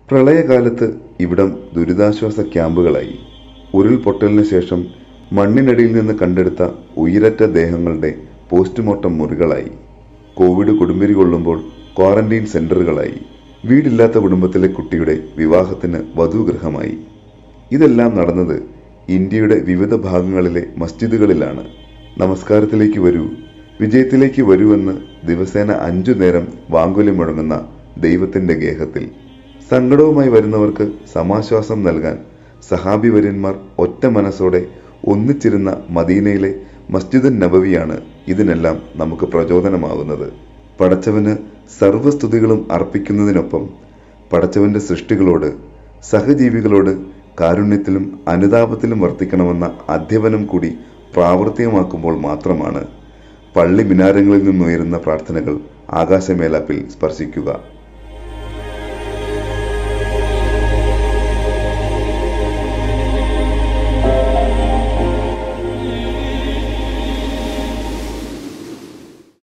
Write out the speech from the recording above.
പ്രളയകാലത്ത് ഇവിടം ദുരിതാശ്വാസ ക്യാമ്പുകളായി. ഉരുൾപൊട്ടലിന് ശേഷം മണ്ണിനടിയിൽ നിന്ന് കണ്ടെടുത്ത ഉയിരറ്റ ദേഹങ്ങളുടെ പോസ്റ്റ്മോർട്ടം മുറികളായി. കോവിഡ് കൊടുമ്പിരി കൊള്ളുമ്പോൾ ക്വാറന്റൈൻ സെന്ററുകളായി. വീടില്ലാത്ത കുടുംബത്തിലെ കുട്ടിയുടെ വിവാഹത്തിന് വധൂഗൃഹമായി. ഇതെല്ലാം നടന്നത് ഇന്ത്യയുടെ വിവിധ ഭാഗങ്ങളിലെ മസ്ജിദുകളിലാണ്. നമസ്കാരത്തിലേക്ക് വരൂ, വിജയത്തിലേക്ക് വരൂവെന്ന് ദിവസേന 5 നേരം വാങ്കൊലി മുഴങ്ങുന്ന ദൈവത്തിന്റെ ഗേഹത്തിൽ സങ്കടവുമായി വരുന്നവർക്ക് സമാശ്വാസം നൽകാൻ സഹാബി വര്യന്മാർ ഒറ്റ മനസ്സോടെ ഒന്നിച്ചിരുന്ന മദീനയിലെ മസ്ജിദുൻ നബവിയാണ് ഇതിനെല്ലാം നമുക്ക് പ്രചോദനമാകുന്നത്. പടച്ചവന് സർവസ്തുതികളും അർപ്പിക്കുന്നതിനൊപ്പം പടച്ചവന്റെ സൃഷ്ടികളോട്, സഹജീവികളോട് കാരുണ്യത്തിലും അനുതാപത്തിലും വർത്തിക്കണമെന്ന അധ്യപനം കൂടി പ്രാവർത്തികമാക്കുമ്പോൾ മാത്രമാണ് പള്ളി മിനാരങ്ങളിൽ നിന്നുയരുന്ന പ്രാർത്ഥനകൾ ആകാശമേലാപ്പിൽ സ്പർശിക്കുക.